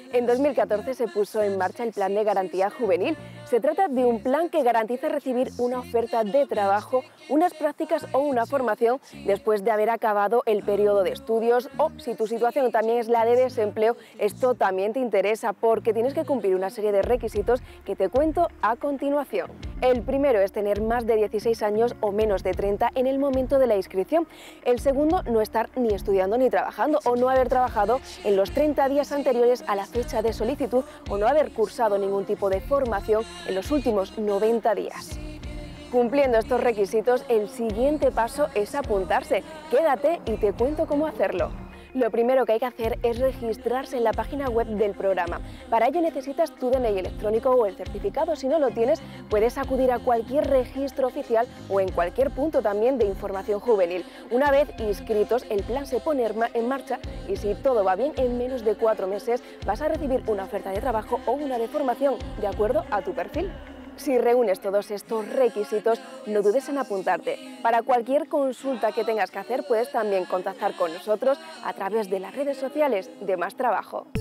En 2014 se puso en marcha el Plan de Garantía Juvenil. Se trata de un plan que garantiza recibir una oferta de trabajo, unas prácticas o una formación después de haber acabado el periodo de estudios, o si tu situación también es la de desempleo, esto también te interesa porque tienes que cumplir una serie de requisitos que te cuento a continuación. El primero es tener más de 16 años o menos de 30 en el momento de la inscripción. El segundo, no estar ni estudiando ni trabajando o no haber trabajado en los 30 días anteriores a la fecha de solicitud o no haber cursado ningún tipo de formación en los últimos 90 días. Cumpliendo estos requisitos, el siguiente paso es apuntarse. Quédate y te cuento cómo hacerlo. Lo primero que hay que hacer es registrarse en la página web del programa. Para ello necesitas tu DNI electrónico o el certificado. Si no lo tienes, puedes acudir a cualquier registro oficial o en cualquier punto también de información juvenil. Una vez inscritos, el plan se pone en marcha y si todo va bien, en menos de 4 meses vas a recibir una oferta de trabajo o una de formación de acuerdo a tu perfil. Si reúnes todos estos requisitos, no dudes en apuntarte. Para cualquier consulta que tengas que hacer, puedes también contactar con nosotros a través de las redes sociales de Más Trabajo.